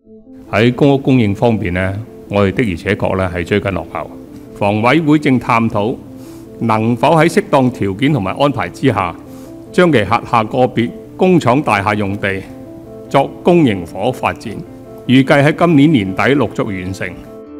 喺公屋供應方面呢，我哋的而且確咧係追緊落後。房委會正探討能否喺適當條件同埋安排之下，將其轄下個別工廠大廈用地作公營房屋發展，預計喺今年年底陸續完成。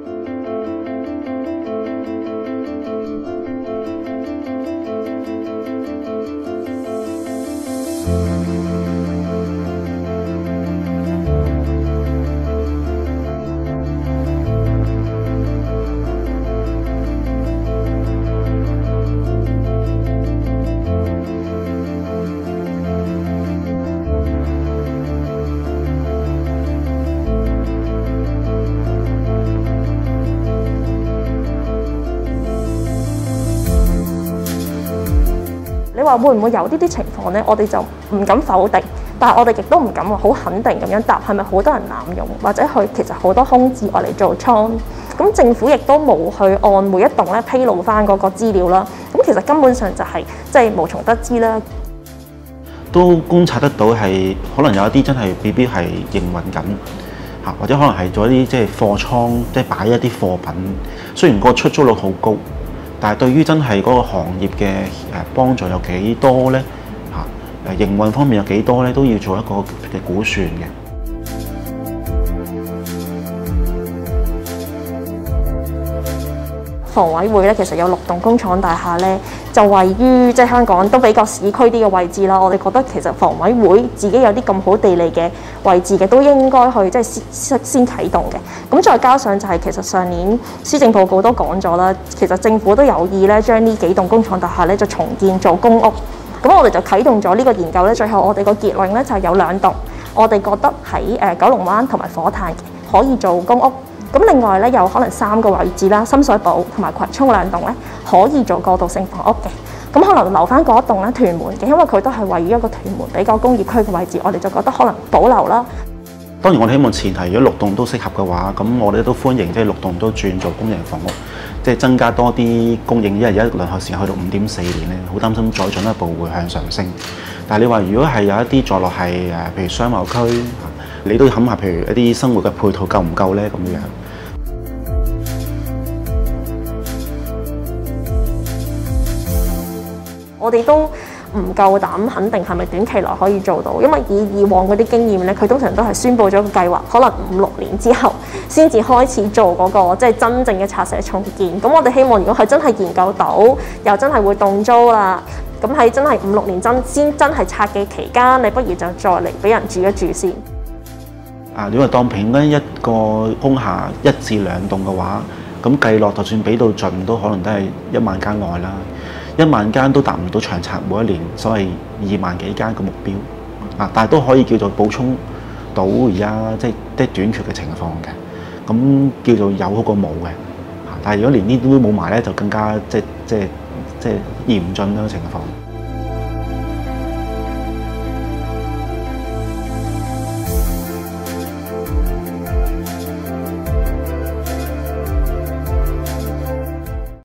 你話會唔會有呢啲情況呢？我哋就唔敢否定，但係我哋亦都唔敢話好肯定咁樣答係咪好多人濫用，或者佢其實好多空置嚟做倉。咁政府亦都冇去按每一棟咧披露翻嗰個資料啦。咁其實根本上就係即係無從得知啦。 都觀察得到係可能有一啲真係未必係營運緊嚇，或者可能係做一啲即係貨倉，即係擺一啲貨品。雖然個出租率好高，但係對於真係嗰個行業嘅幫助有幾多呢？嚇，營運方面有幾多呢？都要做一個嘅估算嘅。 房委會咧其實有6棟工廠大廈咧，就位於即係香港都比較市區啲嘅位置啦。我哋覺得其實房委會自己有啲咁好地利嘅位置嘅，都應該去即係先啟動嘅。咁再加上就係其實上年施政報告都講咗啦，其實政府都有意咧將呢幾棟工廠大廈咧就重建做公屋。咁我哋就啟動咗呢個研究咧，最後我哋個結論咧就係有2棟，我哋覺得喺九龍灣同埋火炭可以做公屋。咁另外咧，有可能3個位置啦，深水埗同埋葵涌2棟咧，可以做過渡性房屋嘅。咁可能留翻嗰一棟咧，屯門嘅，因為佢都係位於一個屯門比較工業區嘅位置，我哋就覺得可能保留啦。 當然我哋希望前提，如果6棟都適合嘅話，咁我哋都歡迎即係6棟都轉做公營房屋，即係增加多啲供應，因為而家輪候時間去到5.4年咧，好擔心再進一步會向上升。但係你話如果係有一啲坐落係譬如商貿區，你都要諗下，譬如一啲生活嘅配套夠唔夠咧咁樣。 我哋都唔夠膽肯定係咪短期內可以做到，因為以往嗰啲經驗咧，佢通常都係宣佈咗個計劃，可能5、6年之後先至開始做嗰個即係真正嘅拆卸重建。咁我哋希望如果係真係研究到，又真係會動租啦，咁喺真係5、6年先真係拆嘅期間，你不如就再嚟俾人住一住先。 如果當平均一個工廈1至2棟嘅話，咁計落就算俾到盡，都可能都係1萬間內啦。1萬間都達唔到長策每一年所謂2萬幾間嘅目標，但係都可以叫做補充到而家即係短缺嘅情況嘅，咁叫做有好過冇嘅。但係如果連呢啲都冇埋咧，就更加即係嚴峻啦情況。